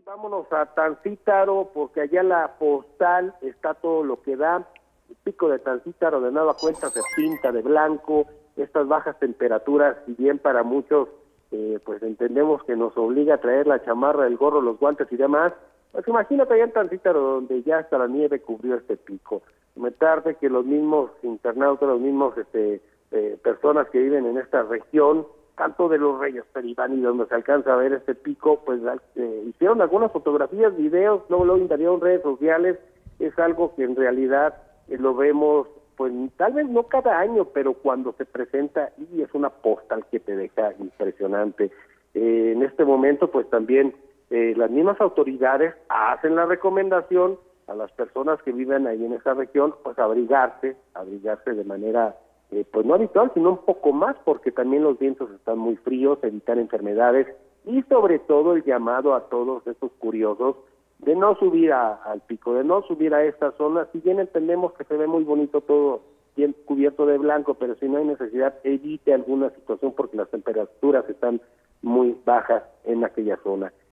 vámonos a Tancítaro, porque allá la postal está todo lo que da. El pico de Tancítaro de nueva cuenta se pinta de blanco. Estas bajas temperaturas, si bien para muchos pues entendemos que nos obliga a traer la chamarra, el gorro, los guantes y demás, pues imagínate allá en Tancítaro, donde ya hasta la nieve cubrió este pico. Comentar que los mismos internautas, los mismos personas que viven en esta región, tanto de los Reyes Peribán y donde se alcanza a ver este pico, pues hicieron algunas fotografías, videos, luego lo invadieron redes sociales. Es algo que en realidad lo vemos, pues tal vez no cada año, pero cuando se presenta, y es una postal que te deja impresionante. En este momento, pues también las mismas autoridades hacen la recomendación a las personas que viven ahí en esa región, pues abrigarse de manera pues no habitual, sino un poco más, porque también los vientos están muy fríos, evitar enfermedades, y sobre todo el llamado a todos estos curiosos de no subir al pico, de no subir a esta zona. Si bien entendemos que se ve muy bonito todo bien cubierto de blanco, pero si no hay necesidad, evite alguna situación porque las temperaturas están muy bajas en aquella zona.